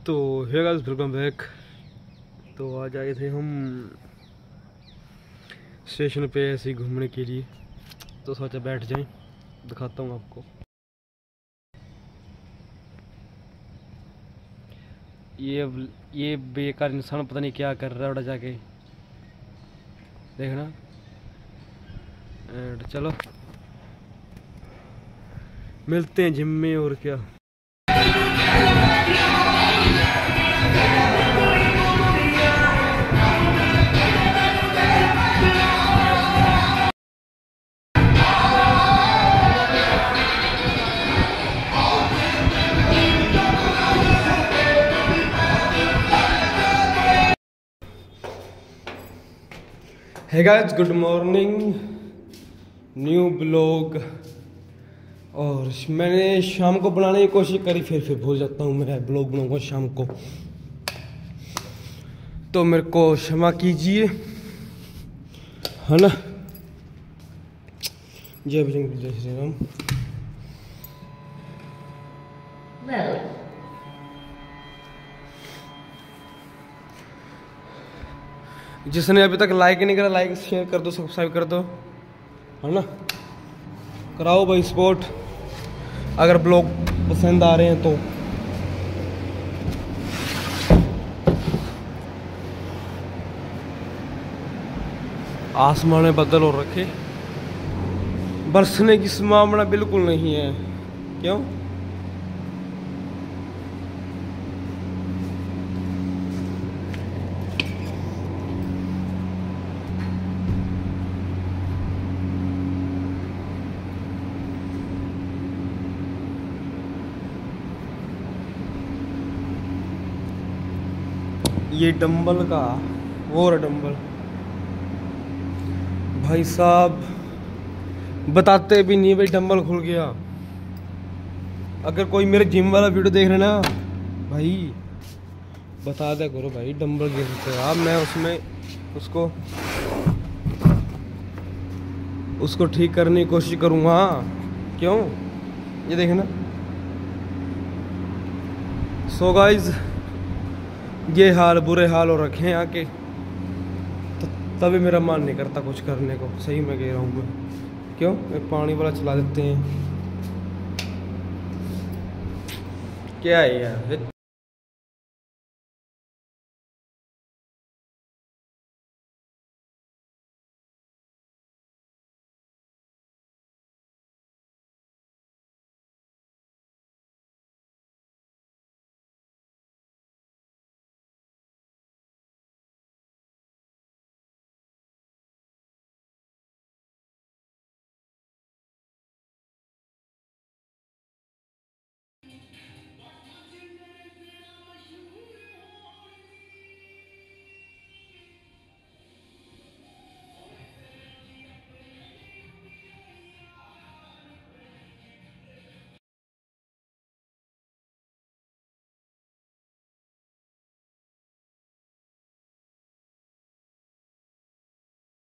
तो hey guys welcome back. तो आज आए थे हम स्टेशन पे ऐसे ही घूमने के लिए, तो सोचा बैठ जाएं, दिखाता हूँ आपको। ये बेकार इंसान पता नहीं क्या कर रहा है, उड़ा जाके देखना। एंड चलो मिलते हैं जिम में, और क्या। Hey guys good morning, new blog. और मैंने शाम को बनाने की कोशिश करी, फिर भूल जाता हूँ मैं ब्लॉग बनाऊंगा शाम को, तो मेरे को क्षमा कीजिए, है ना। जय बजरंग जय श्री राम। जिसने अभी तक लाइक नहीं करा, लाइक शेयर कर दो, सब्सक्राइब कर दो, है ना। कराओ भाई सपोर्ट, अगर ब्लॉग पसंद आ रहे हैं तो। आसमान में बदल हो रखे, बरसने की संभावना बिल्कुल नहीं है। क्यों? ये डंबल का वो रहा डंबल, भाई साहब बताते भी नहीं भाई, डंबल खुल गया। अगर कोई मेरे जिम वाला वीडियो देख रहे ना भाई, बता दिया करो भाई, डंबल गिरते आप, मैं उसमें उसको ठीक करने की कोशिश करूँगा। क्यों? ये देखना। सो गाइज ये हाल, बुरे हाल हो रखे हैं आके, तो तभी मेरा मन नहीं करता कुछ करने को, सही में कह रहा हूँ मैं। क्यों? मैं पानी वाला चला देते हैं, क्या है यार।